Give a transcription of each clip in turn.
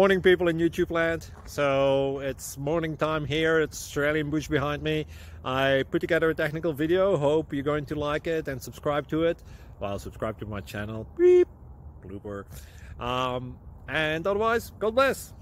Morning, people in YouTube land. So it's morning time here. It's Australian bush behind me. I put together a technical video. Hope you're going to like it and subscribe to it. Well, subscribe to my channel. Beep, blooper. And otherwise, God bless.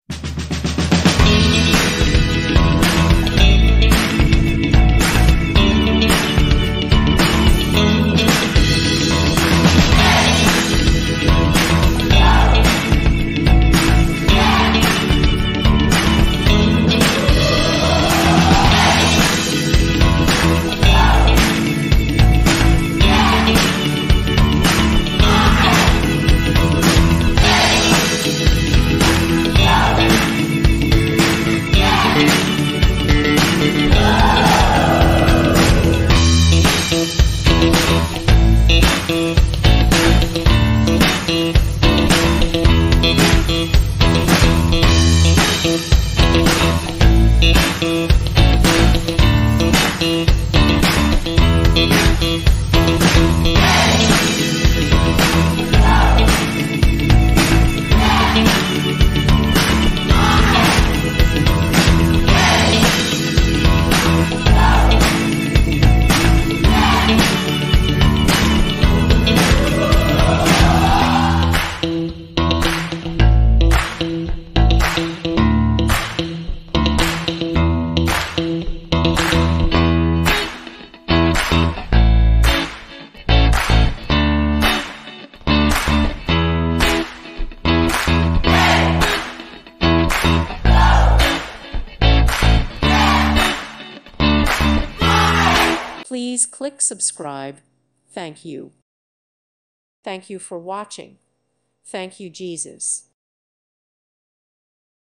Please click subscribe. Thank you. Thank you for watching. Thank you, Jesus.